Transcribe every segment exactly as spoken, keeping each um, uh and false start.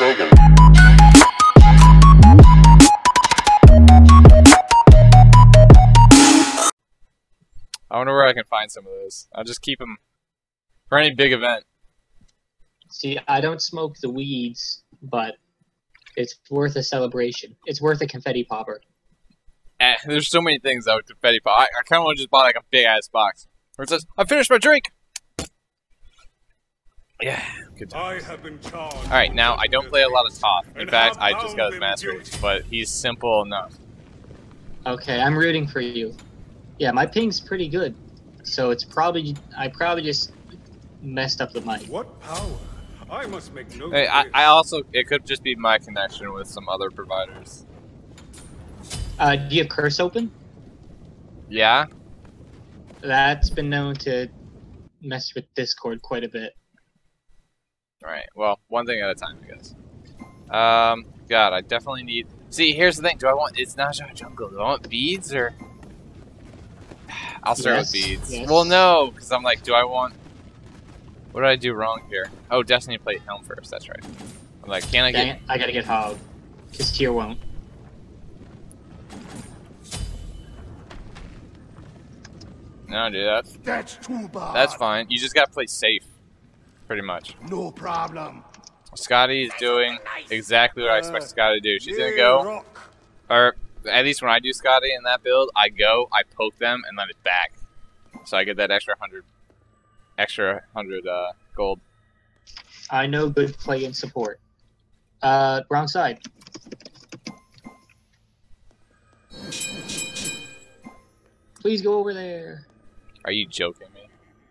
second. I wonder where I can find some of those. I'll just keep them for any big event. See, I don't smoke the weeds, but it's worth a celebration. It's worth a confetti popper. Eh, there's so many things though with confetti pop. I, I kind of want to just buy like a big ass box where it says, "I finished my drink." Yeah, good time. All right, now I don't play a lot of Toth. In fact, I just got his mastery, but he's simple enough. Okay, I'm rooting for you. Yeah, my ping's pretty good, so it's probably I probably just messed up the mic. What power? I must make no. Hey, I, I also it could just be my connection with some other providers. Uh, do you have Curse open? Yeah. That's been known to mess with Discord quite a bit. All right. Well, one thing at a time, I guess. Um, God, I definitely need. See, here's the thing. Do I want? It's not jungle. Do I want beads or? I'll start Yes, with beads. yes. Well, no, because I'm like, do I want? What did I do wrong here? Oh, Destiny played Helm first. That's right. I'm like, can I Dang get? it, I gotta get Hog, because Tier won't. No, dude, that's That's too bad. that's fine. You just gotta play safe, pretty much. No problem. Scotty is doing exactly what I expect Uh, Scotty to do. She's gonna yeah, go, rock. or at least when I do Scotty in that build, I go, I poke them, and then it's back. So I get that extra hundred, extra hundred uh, gold. I know good play and support. Uh, wrong side. Please go over there. Are you joking me?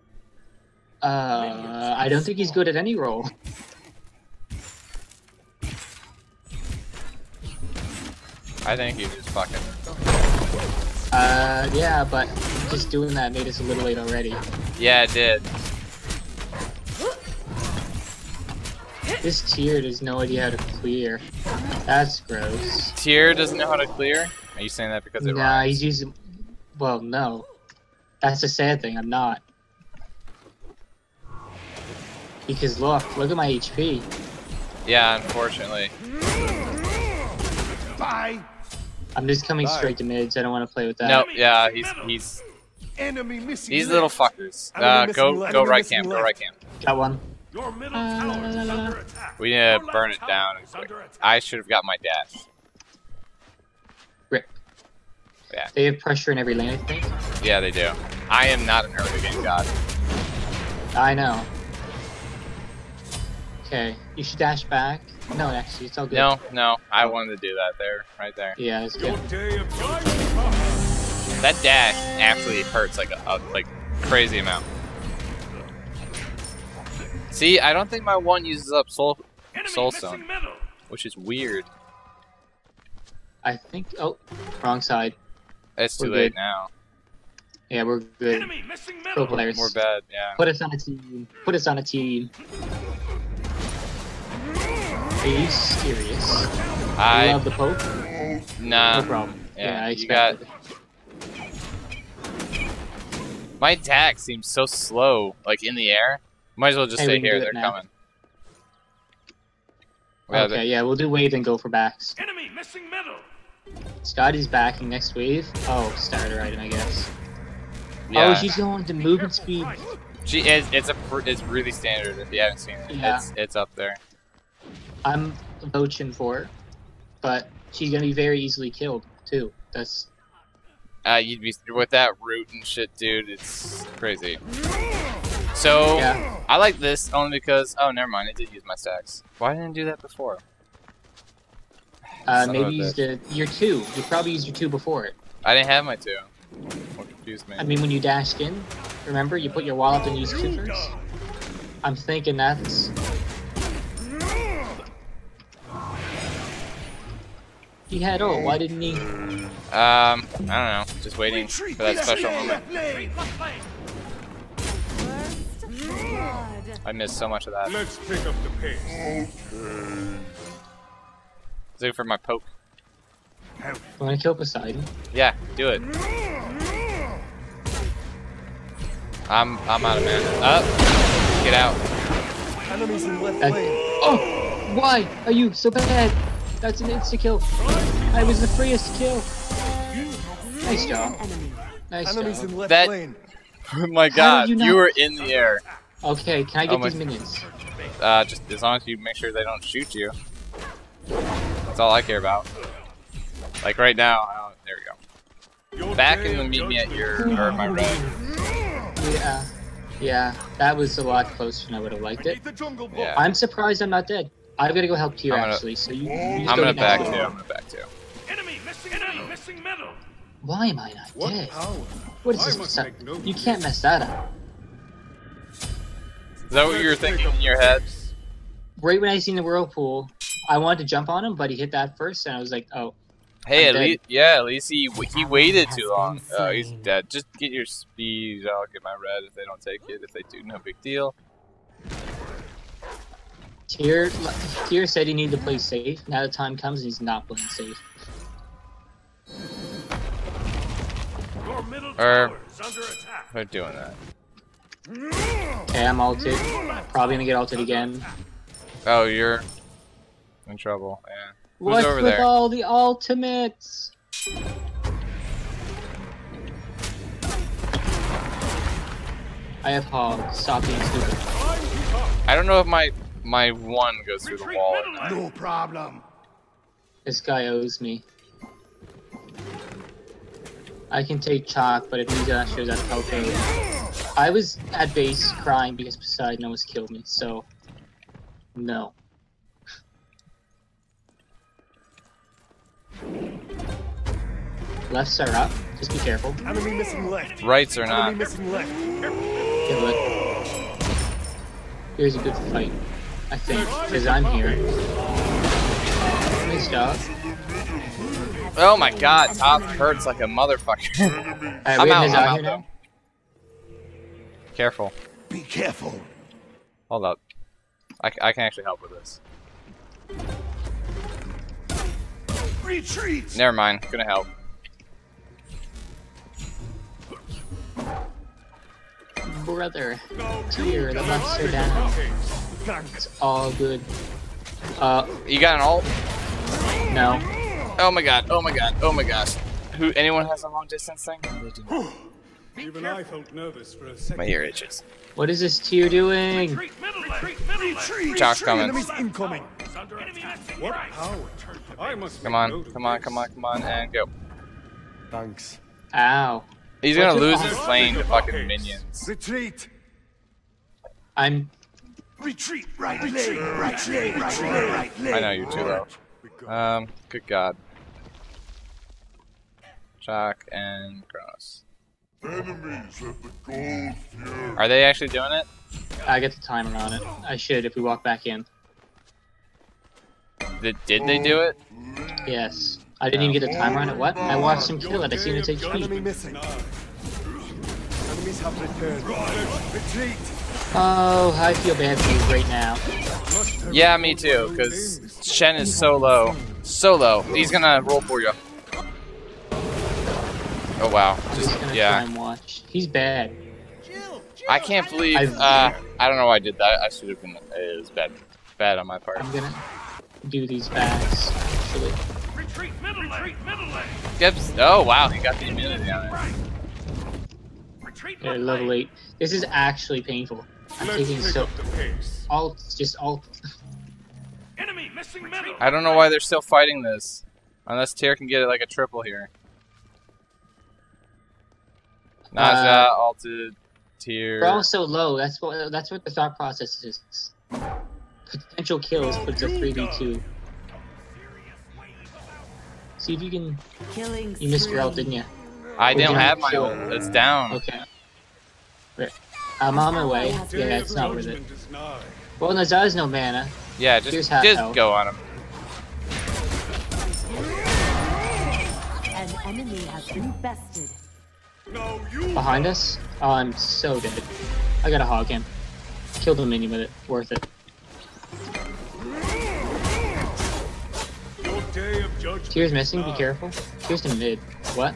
Uh, I don't think he's good at any role. I think he's just fucking. Uh, yeah, but just doing that made us a little late already. Yeah, it did. This tier has no idea how to clear. That's gross. Tyr doesn't know how to clear. Are you saying that because it Nah, rhymes? he's using. Well, no. That's the sad thing. I'm not. Because look, look at my H P. Yeah, unfortunately. Bye. I'm just coming Bye. straight to mids. I don't want to play with that. No, yeah, he's he's Enemy missing. these left. little fuckers. Enemy Uh, missing go left. go Enemy right missing camp. Go left. right camp. Got one. Your middle Uh, tower is la, la, la. under attack. We need to Your burn left it down. tower is under attack. I should have got my dash. Rip. Yeah. They have pressure in every lane, I think. Yeah, they do. I am not an early game god. I know. Okay, you should dash back. No, actually, it's all good. No, no, I wanted to do that there, right there. Yeah, it's Your good. day of judgment comes. That dash actually hurts like a, a like crazy amount. See, I don't think my one uses up soul Enemy soul missing stone, middle. which is weird. I think. Oh, wrong side. It's too We're late good. now. Yeah, we're good. Enemy missing Pro middle. players. More bad, yeah. Put us on a team. Put us on a team. Are you serious? I You love the poke? nah. No problem. Yeah, I you got. expected. My attack seems so slow, like in the air. Might as well just Hey, stay we can here. do it They're now. coming. Yeah, Okay, yeah, we'll do wave and go for backs. Enemy missing middle. Scotty's backing next wave. Oh, starter item, I guess. yeah. Oh, she's going to movement speed. She is. It's a. pr- It's really standard. If you haven't seen it, Yeah. it's it's up there. I'm voting for her, but she's gonna be very easily killed too. That's Uh, you'd be with that root and shit, dude. It's crazy. So yeah. I like this only because. Oh, never mind. I did use my stacks. Why didn't I do that before? Uh, Son of maybe a use the your two. You probably used your two before it. I didn't have my two. What confused me? I mean, when you dashed in, remember you put your wall up and used two first. I'm thinking that's. He had oh, why didn't he? Um, I don't know. Just waiting for that special moment. I missed so much of that. Let's pick up the pace. Looking for my poke. I'm gonna kill Poseidon. Yeah, do it. I'm I'm out of mana. Up. Get out. Enemies in left Uh, lane. oh Why are you so bad? That's an insta kill. I was the freest kill. Nice job. Nice Enemies job. in left That- lane. Oh my How god, did you you not- were in the air. Okay, can I get Oh my- these minions? Uh, just as long as you make sure they don't shoot you. That's all I care about. Like right now, I don't, there we go. Your Back day in the of meet me at judgment. your, or my red. Yeah. Yeah, that was a lot closer than I would have liked it. Need the jungle book. Yeah. I'm surprised I'm not dead. I've got to go help Tier I'm gonna- actually, so you, you just I'm go gonna get back next too, to it. I'm gonna back too. Enemy missing enemy missing middle. Why am I not What dead? power? What is I this? must stuff? make no You can't mess that up. Is that what you were thinking in your head? Right when I seen the whirlpool, I wanted to jump on him, but he hit that first, and I was like, oh. Hey, I'm at dead. least, yeah, at least he he waited too long. Oh, he's dead. Just get your speed. I'll get my red if they don't take it. If they do, no big deal. Tier, Tier said he needed to play safe. Now the time comes, and he's not playing safe. Your middle Er. tower is under attack. They're doing that. Okay, I'm ulted. Probably gonna get ulted again. Oh, you're in trouble. Yeah. Who's What's over with there? all the ultimates? I have hog. Stop being stupid. I don't know if my my one goes through the Retreat wall or middle not. lane. No problem. This guy owes me. I can take chalk, but it means that shows that health. I was at base crying because Poseidon almost killed me, so no. Lefts are up. Just be careful. Enemy missing left. Rights or Enemy not. missing left. Kill it. Here's a good fight, I think, because I'm here. Nice job. Oh my god, top hurts like a motherfucker. Alright, I'm we out, have his I'm out out here though. now. Careful. Be careful. Hold up. I, c- I can actually help with this. Retreat. Never mind. Gonna help. Brother, Tier, the buffs are down. It's all good. Uh, You got an ult? no. Oh my god. Oh my god. Oh my gosh. Who? Anyone has a long distance thing? They do. Even I felt nervous for a second. My ear itches. What is this Tier doing? Retreat middle lane. Retreat middle lane. Retreat. Chalk's coming. Enemies incoming. Is under attack. What power? I must Come make on. note of Come on. this. Come on. Come on. And go. Thanks. Ow. He's gonna What's lose your- his lane to fucking minions. Retreat. I'm. Retreat. Right lane. Right lane. Right lane. Right lane. I know you're too low. Um. Good god. Chalk and Kronos. Enemies at the gold fury. Are they actually doing it? I get the timer on it. I should if we walk back in. Did, did they do it? Yes. I didn't even get the timer on it. What? I watched him kill it. I seen it take Enemy speed. missing. Enemies have returned. Retreat. Oh, I feel bad for you right now. Yeah, me too, because Shen is so low. So low. He's gonna roll for you. Oh wow. I'm just Just, gonna try yeah. and watch. He's bad. I can't believe, I've- uh, I don't know why I did that. I should have been, it was bad. Bad on my part. I'm gonna do these bags, actually. Retreat middle lane. Retreat middle lane. Gibbs, oh wow, he got the immunity on it. Retreat They're middle level lane. eight. This is actually painful. I'm Let's taking pick so up the pace. alt, just alt. Enemy missing middle. I don't know why they're still fighting this. Unless Tyr can get it like a triple here. Naja, Uh, alted, Tyr. We're all so low. That's what that's what the thought process is. Potential kills puts a three v two. See if you can. Killing You missed your ult, spree. didn't you? I Would don't you have my kill? ult. It's down. Okay. Right. I'm on my way. Day Yeah, of it's not worth it. Judgment is nigh. Well, Naza's no mana. Yeah, Here's just, half just health. go on him. An enemy has been bested. No, you. Behind us? Oh, I'm so dead. I gotta hog him. Kill the minion with it. Worth it. Your day of judgment. Tears missing. is Be nigh. careful. Tears to mid. What?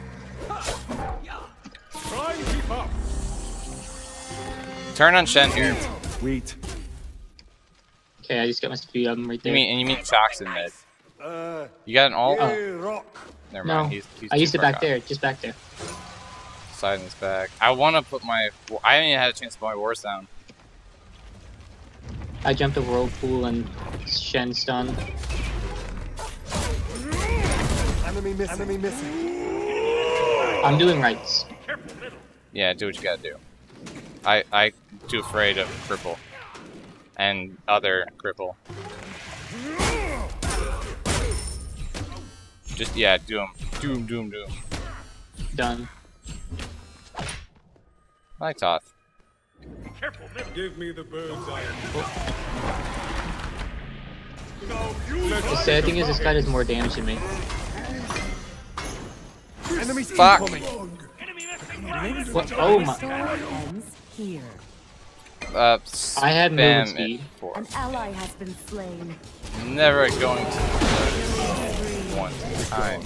Try and keep up. Turn on Shen here. Wait. Okay, I just got my speed up right You there. mean and you mean Shock's in mid? Uh, You got an ult? yeah, rock. Never no, mind. He's, he's I too used it far back out. there, just back there. Sliding this back. I want to put my. I haven't even had a chance to put my wars down. I jumped a whirlpool and Shen stun. Enemy missing. Enemy missing. I'm doing rights. Careful, middle. Yeah, do what you gotta do. I I'm too afraid of cripple and other cripple. Just yeah, do him, doom, doom, doom. Done. I Toth. Careful, middle. Give me the bird's eye. No, you The sad thing is this guy does more damage than me. Enemies Fuck. incoming. enemy missing right. What? Oh my! Story ends here. Uh, I had spam movement speed. it for- An ally has been slain. Never going to one time.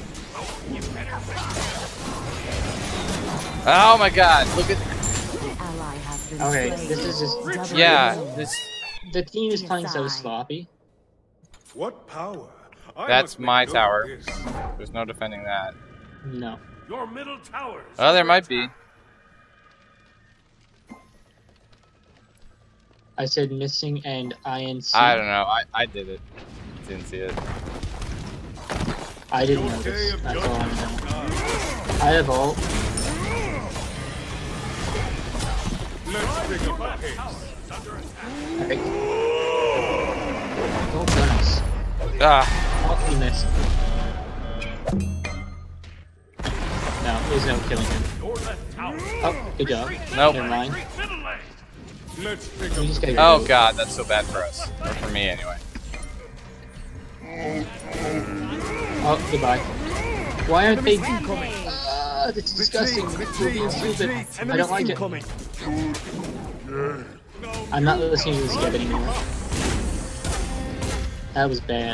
Oh my god! Look at An ally has been Okay, slain. this is just Double yeah. kill. This the team is playing so Yes, I- sloppy. What power? I That's must make my note of tower. this. There's no defending that. No. Your middle tower. is Oh, there under might be. attack. I said missing and I N C. I don't know. I I did it. Didn't see it. I didn't Your know day this. of That's all I judgment. know. I have ult. Let's pick up a pace. It's under attack. Alright. Don't burn us. Ah, Oh, he missed. No, there's no killing him. Your left tower. Oh, good job. nope. Never mind. Retreat middle lane. Let's pick We up just the gotta Oh go. god, that's so bad for us. Or for me anyway. Oh, goodbye. Why aren't they? Uh, that's disgusting. We're being stupid. I don't like it. incoming. I'm not listening to this yet anymore. That was bad.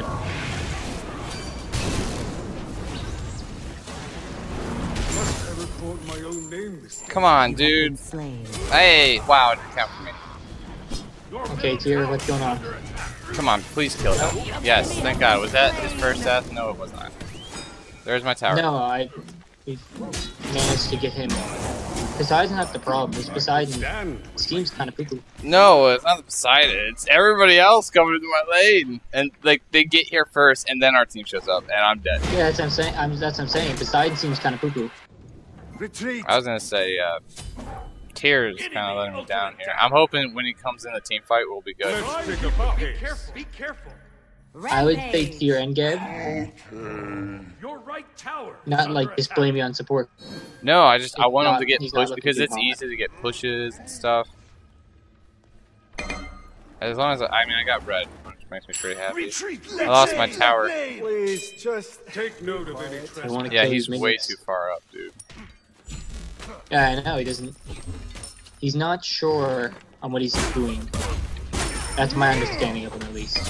Must I record my own name this time? Come on, Been dude. slain. Hey, wow, it didn't count for me. Your Okay, middle Tier, tower what's is going on? under attack. Come on, please kill him. Yes, thank God. Was that his first death? No, it was not. There's my tower. No, I we managed to get him. Poseidon's not the problem. It's Poseidon. Stand. Steam's kind of poo-poo. No, it's not Poseidon. It's everybody else coming into my lane, and like they get here first, and then our team shows up, and I'm dead. Yeah, that's what I'm saying. I'm, that's what I'm saying. Poseidon seems kind of poo-poo. Retreat. I was gonna say, uh, Tears kind of letting me down here. I'm hoping when he comes in the team fight, we'll be good. Let's pick up a pace. Be careful. Be careful. I would say Rampage. Tier and Gab, Your right tower. is not under like attack. display me on support. No, I just I He's want him not- to get he's not pushed looking because too it's hot. easy to get pushes and stuff. As long as I, I mean, I got red, which makes me pretty happy. Retreat. I lost my tower. Please, just Take note of any I trespass. want to Yeah, kill he's his way minions. too far up, dude. Yeah, I know. He doesn't. He's not sure on what he's doing. That's my understanding of him, at least.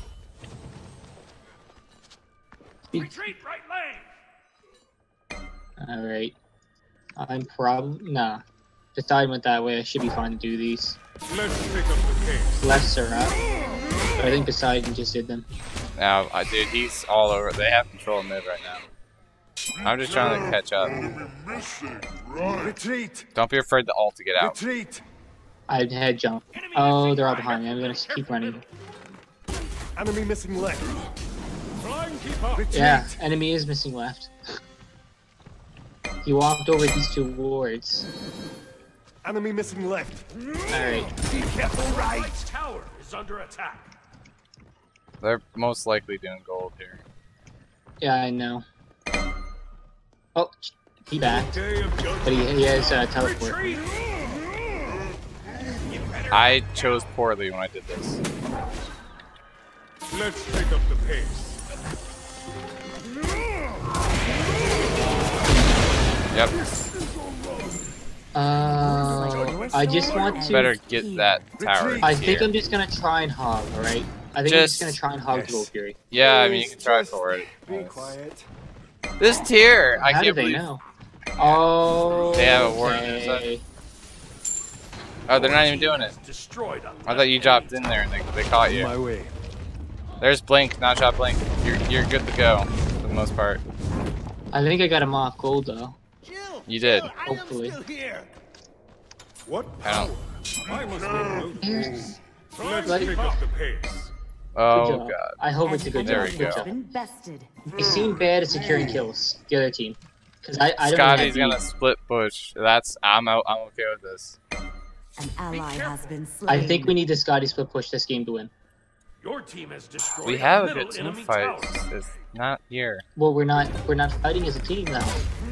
Retreat right lane. All right. I'm prob nah. Poseidon went that way. I should be fine to do these. Let's pick up the pace. Lefts are up. But I think Poseidon just did them. Now, uh, dude, he's all over. They have control of mid right now. I'm just trying to catch up. Enemy missing. Right. retreat. Don't be afraid to ult to get out. Retreat. I had jump. Oh, they're all behind me. I'm gonna keep running. Enemy missing left. Try and keep up. Retreat. Yeah, enemy is missing left. He walked over these two wards. Enemy missing left. Alright. Be careful, right. Right tower is under attack. They're most likely doing gold here. Yeah, I know. Oh, he backed. Day of judgment. But he, he has uh, teleport. Retreat. I chose poorly when I did this. Let's pick up the pace. Yep. Uh, I just want to. Better get that tower. I think here. I'm just gonna try and hog, alright? I think I'm just Just- gonna try and hog Yes. Gold Fury. Yeah, I mean, you Please, can try just for it. Be quiet. This tier, I How do can't they believe. know? Oh. They have a warning okay. Oh, they're not even doing it. Destroyed. I thought you dropped in there and they, they caught you. My way. There's Blink, not shot Blink. You're you're good to go for the most part. I think I got him off gold though. You did. Hopefully. What I don't. power? I must make There's- Let's Like- pick up the pace. Oh Good job. god. I hope it's a good There job. we Good go. job. Been bested. They seem bad at securing kills. The other team, because I I don't Scotty's have gonna split push. That's I'm out. I'm okay with this. An ally has been slain. I think we need the Scotty split push this game to win. Your team has destroyed We have a middle good team enemy fight. tower. It's not here. Well, we're not we're not fighting as a team now.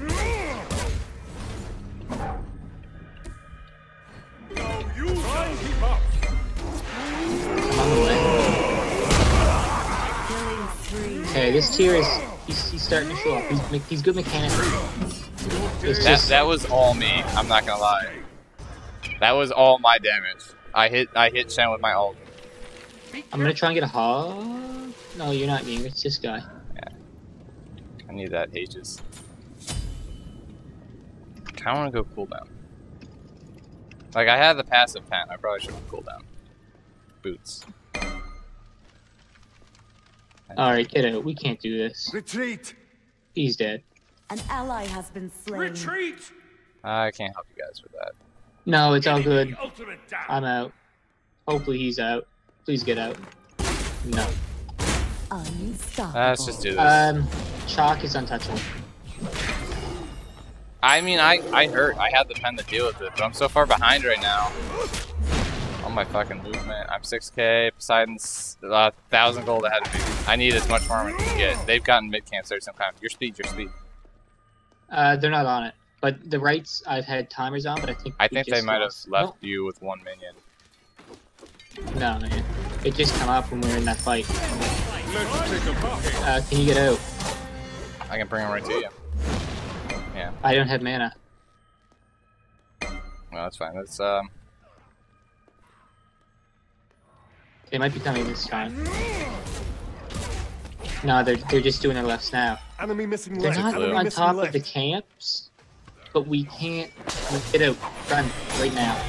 No, you Try and keep up. I'm on the way. Killing spree. Okay, this tier is he's, he's starting to show up. He's me- he's good mechanically. It's That just that was all me. I'm not gonna lie. That was all my damage. I hit I hit Shen with my ult. I'm gonna try and get a hog. No, you're not getting. It's this guy. I need that Aegis. I kinda wanna go cooldown. Like I had the passive pen, I probably should have cooldown. Boots. All right, get out. We can't do this. retreat. He's dead. An ally has been slain. Retreat. I can't help you guys with that. No, it's all good. Ultimate down. I'm out. Hopefully he's out. Please get out. No. Unstoppable. Let's just do this. Um, Chalk is untouchable. I mean, I, I hurt. I had the pen to deal with it, but I'm so far behind right now. On my fucking movement. I'm six K. Poseidon's uh, one thousand gold ahead of me. I need as much farm as I can get. They've gotten mid camp certain time. Your speed, your speed. Uh, they're not on it. But the rights I've had timers on, but I think I we think they just might have lost. left you with one minion. No, no, man. It just come up when we were in that fight. Let's pick up the pace. Uh, can you get out? I can bring him right to you. Yeah, I don't have mana. well, that's fine. That's um. They might be coming this time. No, they're they're just doing their lefts now. Enemy missing They're left. not blue. Enemy on missing top of left. the camps, but we can't get out. Run right now.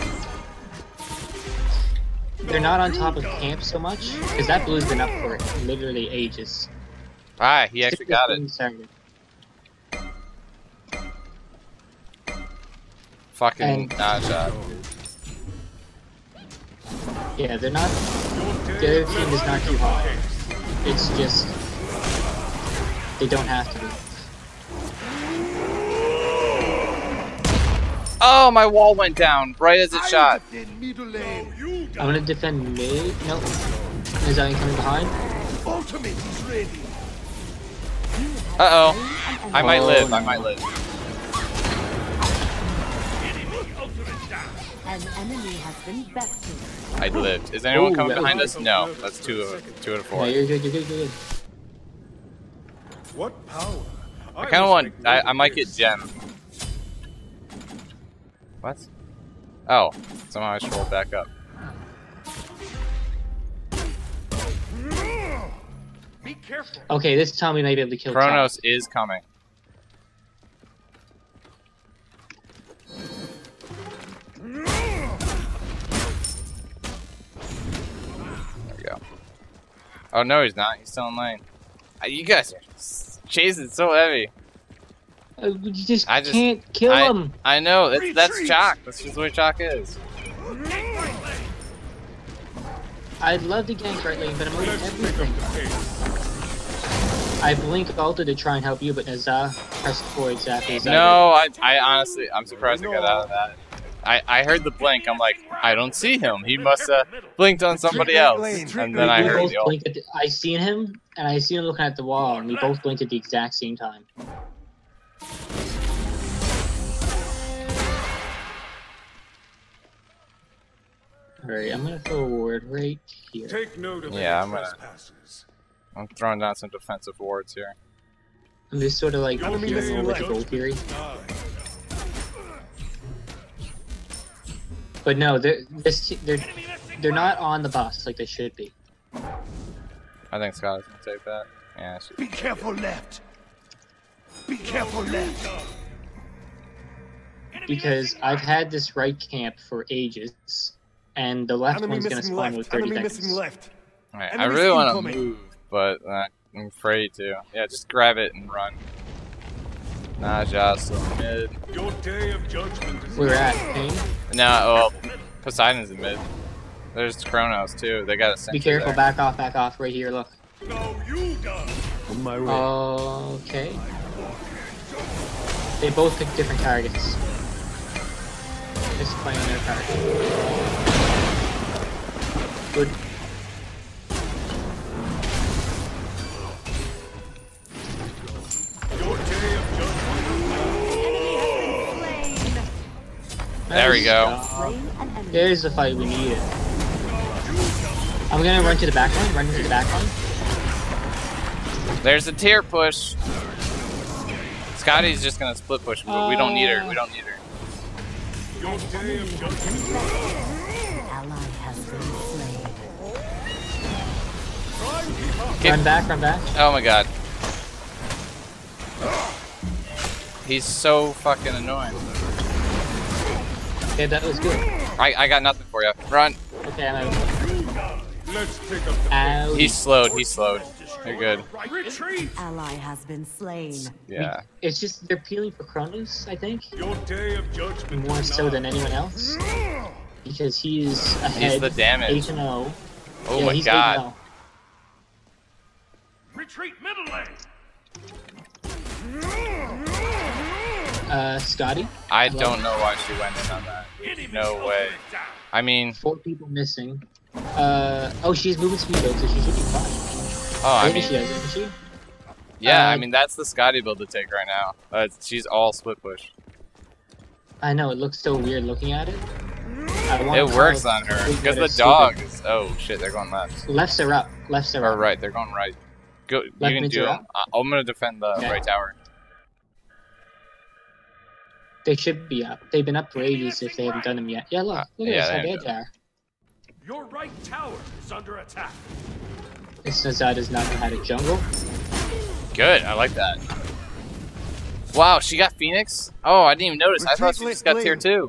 They're not on top of camps so much because that blue's been up for literally ages. Ah, he actually got it. Started. Fucking And- nah shot. Yeah, they're not. The other team is not too hot. It's just they don't have to be. Oh, my wall went down right as it I shot. defend middle lane. You I'm gonna defend mid. Nope. Is that coming behind? Ultimate is ready. Uh oh. I might Oh, live. I no. might live. An enemy has been bested. I lived. Is anyone Oh, coming that behind was- us? No. That's two of two out of Yeah, four. you're good. You're good. You're good. What power? I kind of want. I, I might get gem. What? Oh, somehow I just rolled back up. be careful. Okay, this time we may be able to kill. Kronos is coming. There we go. Oh no, he's not. He's still in lane. Uh, You guys are s- chasing so heavy. Uh, you just, I just- can't kill I, him. I know. That's, that's Retreat! Chalk. That's just what Chalk is. I'd love to gank right lane, but I'm losing Let's pick up everything. the pace. I blink ulted to try and help you, but Nazar pressed forward exactly as I No, I, I honestly, I'm surprised I got out of that. I, I heard the blink. I'm like, I don't see him. He must have blinked on somebody else. And then I did. We heard both the ult. blinked at the, I seen him, and I seen him looking at the wall, and we both blinked at the exact same time. Alright, I'm gonna throw a ward right here. Take note of Yeah, any I'm gonna- trespassers. I'm throwing down some defensive wards here. I'm just sort of like Enemy hearing missing over the left. gold theory. Aye. But no, they're this they're they're not on the bus like they should be. I think Scott is gonna take that. Yeah, she, Be careful left. Be careful left. because I've had this right camp for ages, and the left Enemy one's gonna missing spawn left. with thirty Enemy seconds. missing left. Alright, I Enemies really want to incoming. move, but uh, I'm afraid to. Yeah, just grab it and run. Naja, still mid. Your day of judgment is We're at Ping. No, well, Poseidon's in mid. There's Kronos too. They got a sentry Be careful, there. back off, back off, right here, look. now you die. On my way. Okay. They both pick different targets. Just playing their target. Good. Your day of judgment. There we Nice go. job. Slain an enemy. There's the fight we needed. I'm gonna run to the back line, run to the back line. There's a tier push. Scotty's just gonna split push, but we don't need her. We don't need her. Your day of judgment. Ally has been slain. Okay. Run back, run back. Oh my god. He's so fucking annoying. Okay, that was good. I, I got nothing for you. Run. Okay, I'm out. Let's pick up the Ow. He's slowed. He's slowed. You're good. retreat. Ally has been slain. Yeah. It's just they're peeling for Kronos, I think, Your day of judgment. more is so nigh. than anyone else, because he's ahead. He's the damage. Eight and zero. Oh yeah, my he's god. eight and oh. Retreat middle lane. Uh, Scotty, I don't know why she went in on that. No way. I mean, four people missing. Uh, oh, she's moving speed though, so she should be fine. oh, I Maybe she mean, is, isn't she? yeah, I Uh, mean that's the Scotty build to take right now. Uh, she's all split push. I know, it looks so weird looking at it. I want It to works call it on her stupid because or the stupid. dog is. Oh shit, they're going left Lefts are up. Lefts are or up. right. They're going right. Go. You Left can mids do are them. up. I- I'm gonna defend the Okay. right tower. They should be up. They've been up for ages if they haven't done them yet. Yeah, look. Uh, Look at yeah, this, they how haven't bad they are. Your right tower is under attack. This Nazar does not know how to jungle. Good. I like that. Wow, she got Phoenix. Oh, I didn't even notice. I thought she Retreat just got lane. tier two.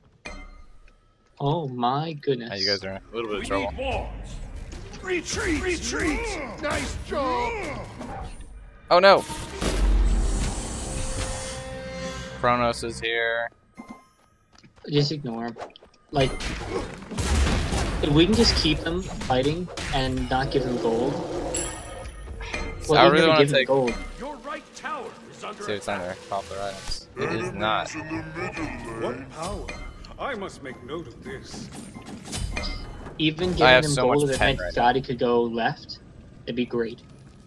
Oh my goodness. Now you guys are in a little bit of We trouble. need walls. Retreat. Retreat. Nice job. Oh no. Kronos is here. Just ignore him. Like, if we can just keep them fighting and not give them gold. Well, I even really if we want give to them take. gold. Your right tower is under See if it's on attack. their popular items. It is not. What power? I must make note of this. Even I giving have them so much gold that pen meant right now. Scotty could go left, it'd be great.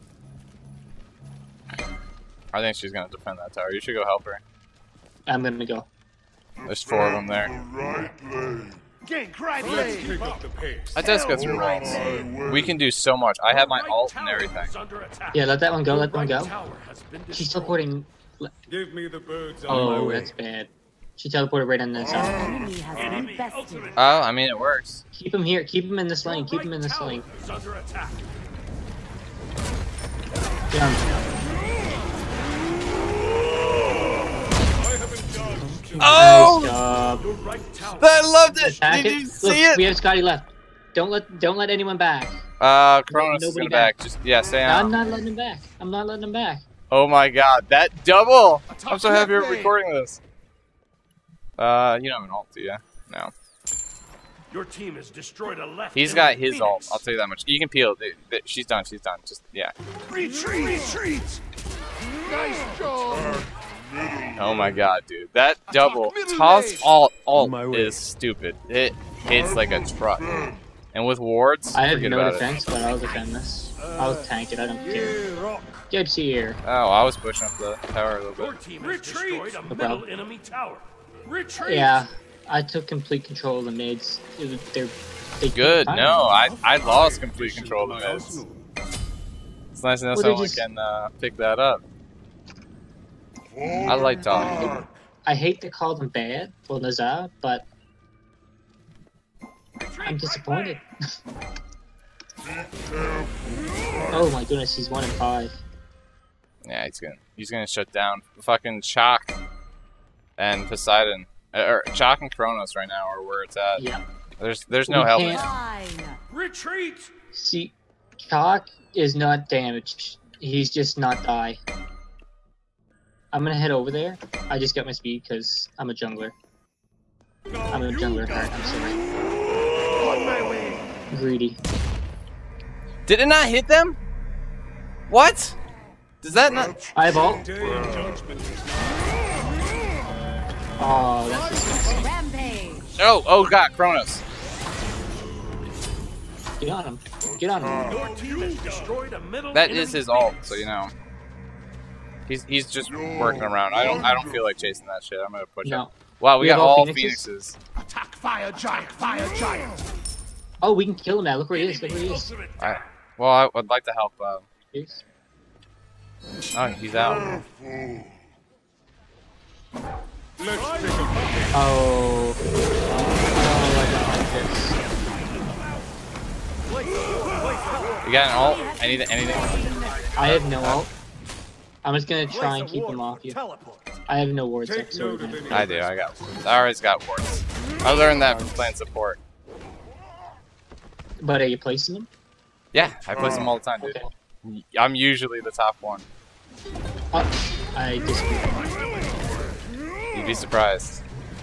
I think she's gonna defend that tower. You should go help her. I'm gonna go. There's four of them there. Gank right Let's lane. pick up the pace. That does go through walls. We can do so much. I have my Your right ult and tower everything. is under attack. Yeah, let that one go, Your let that one right go. tower has been She's destroyed. teleporting. Give me the birds. Oh, way. that's bad. She teleported right on the side. Enemy has been bested. Oh, I mean it works. Keep him here. Keep him in this lane. Keep him in this tower lane. is under attack. Jump. I have been judged. Oh! Nice job. Your right tower. I loved it. Attack Did it. you Look, see we it? have Scotty left. Don't let don't let anyone back. Uh, Kronos is Nobody gonna back. Just yeah, stay I'm on. not letting him back. I'm not letting him back. Oh my god, that double! I'm so left happy we're lane. recording this. Uh, you don't have an ult, do you? No. Your team has destroyed a left. He's got his ult. I'll tell you that much. You can peel. Th- th- She's done. She's done. Just yeah. Retreat. Retreat. Nice job. Oh my god, dude. That double middle toss lane. alt alt On my way. is stupid. It hits like a truck. And with wards, I have forget no about defense, but I'll defend this. I'll tank it. I don't care. Yeah, rock. Get here. it. Oh, I was pushing up the tower a little Your bit. team has Retreat. destroyed a No middle problem. enemy tower. Retreat. Yeah, I took complete control of the mids. It was- They're they Good. I- No, I I lost complete control of the mids. It's nice to know Well, they're someone just- can uh, pick that up. I like talking. I hate to call them bad, well, Nazar, but I'm disappointed. Oh my goodness, he's one in five. Yeah, he's gonna he's gonna shut down fucking Shock and Poseidon. or Chalk and Kronos right now are where it's at. Yeah. There's there's no We help. can't- Fine. Retreat! See, Chalk is not damaged. He's just not die. I'm gonna head over there. I just got my speed because I'm a jungler. I'm a jungler heart. I'm sorry. On my way. Greedy. Did it not hit them? What? Does that not? I have ult. Day of judgment is Oh, that's disgusting. Rampage. Oh, oh God, Kronos. Get on him. Get on him. Your team has destroyed a middle That enemy is his base. ult, so you know. He's he's just working around. I don't I don't feel like chasing that shit. I'm gonna push No. up. Wow, we, We got have all all Phoenixes? Phoenixes. Attack fire giant, fire giant. Oh, we can kill him now. Look where he is. Look where he is. Alright. Well, I would like to help. Uh, Here's- oh, he's out. Let's take a bucket. Oh. Oh, I don't like this. You got an ult? Anything? Anything? I have no ult. I'm just gonna try and keep him off you. Teleport. I have no wards up, Take so note of we're any- gonna- I do. I got. I always got wards. I learned that from playing support. But are you placing them? Yeah, I play them all the time, dude. Okay. I'm usually the top one. Oh, I disagree. You'd be surprised.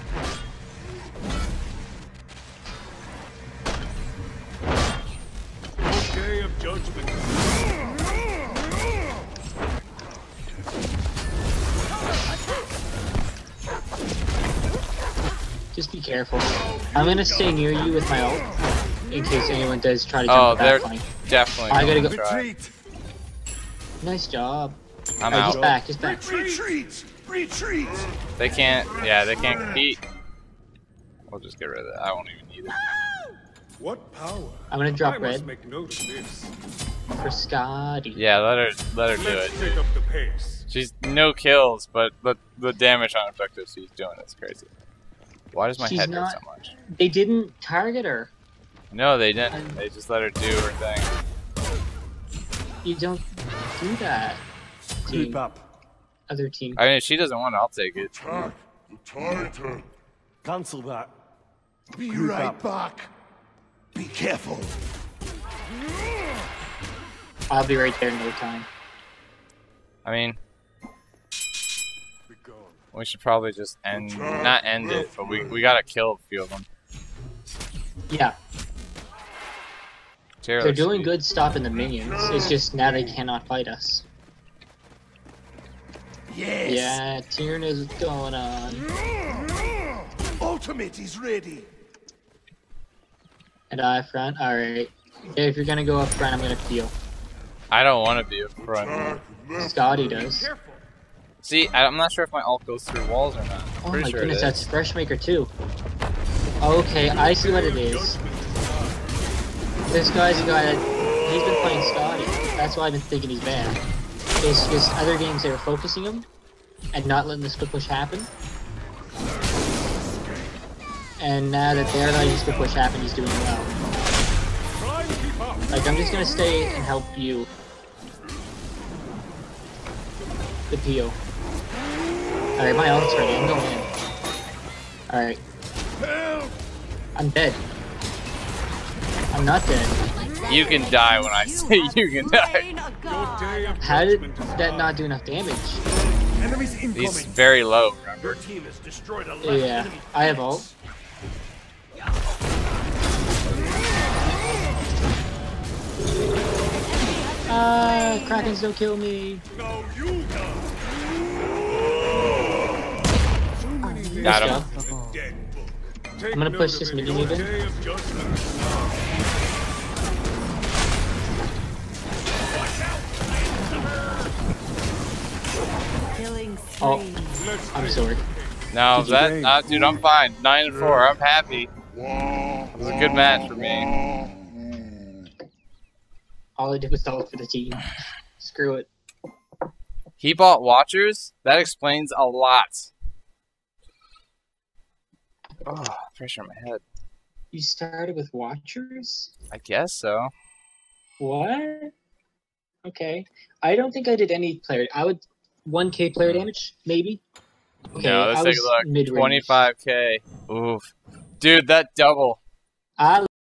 Day of judgment. Just be careful. I'm gonna stay near you with my ult in case anyone does try to jump Oh, the they're back line. definitely. I gotta gonna go- try. Retreat. Nice job. I'm Alright, just out. back, just back. Retreat. Retreat. They can't. Yeah, they can't compete. We'll just get rid of that. I won't even need it. What power? I'm gonna drop I must red make note of this. for Scotty. Yeah, let her let her do Let's it. take up the pace. She's no kills, but the the damage on objective she's doing is crazy. Why does my She's head hurt not- so much? They didn't target her. No, they didn't. They just let her do her thing. You don't do that. Keep Team. up. Other team. I mean, if she doesn't want it, I'll take it. Attack the Titan. Cancel that. Be right back. Be careful. I'll be right there in no time. I mean, Be gone. we should probably just end, not end it, but we we gotta kill a few of them. Yeah, Cheer, they're let's doing see. good stopping the minions. It's just now they cannot fight us. Yes. Yeah, Tyrion is going on. Ultimate is ready. And I front. Alright. Yeah, if you're gonna go up front, I'm gonna peel. I don't want to be up front. Scotty does. See, I- I'm not sure if my ult goes through walls or not. Oh Pretty my sure goodness, it that's is. Freshmaker too. Okay, I see what it is. This guy's a guy that he's been playing Scotty. That's why I've been thinking he's bad. It's just other games they were focusing him and not letting the split push happen. And now that they're letting the split push happen, he's doing well. Try and keep up. Like, I'm just gonna stay and help you. The P O. Alright, my ult's ready. I'm going in. Alright. I'm dead. I'm not dead. You can die when I say you can die. Slain a Your god. day of How did judgment is that nigh. not do enough damage? Enemies He's incoming. very low, remember? Your team has destroyed a left Yeah, enemy. I have ult. Ah, Krakens don't kill me. No, you don't. Got Nice him. job. Dead book. Take I'm gonna note push of this it. mid Your even. day of judgment is nigh. Killing Oh. spree. Let's I'm take sorry. No, Did you that, gain? uh, dude, I'm fine. Nine and four, I'm happy. It was a good match for me. All I did was ult for the team. Screw it. He bought Watchers? That explains a lot. Oh, pressure on my head. You started with Watchers? I guess so. What? Okay. I don't think I did any player. I would one K player damage, maybe. Okay, no, let's I take a was look. mid-range. twenty-five K. Oof. Dude, that double. I